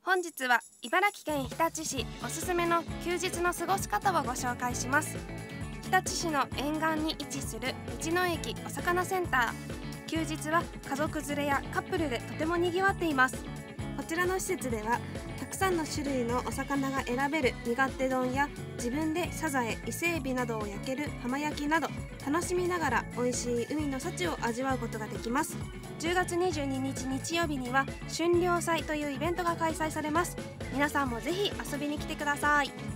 本日は茨城県日立市おすすめの休日の過ごし方をご紹介します。日立市の沿岸に位置する道の駅お魚センター。休日は家族連れやカップルでとても賑わっています。こちらの施設ではたくさんの種類のお魚が選べる身勝手丼や自分でサザエ、伊勢エビなどを焼ける浜焼きなど、楽しみながら美味しい海の幸を味わうことができます。10月22日日曜日には春漁祭というイベントが開催されます。皆さんもぜひ遊びに来てください。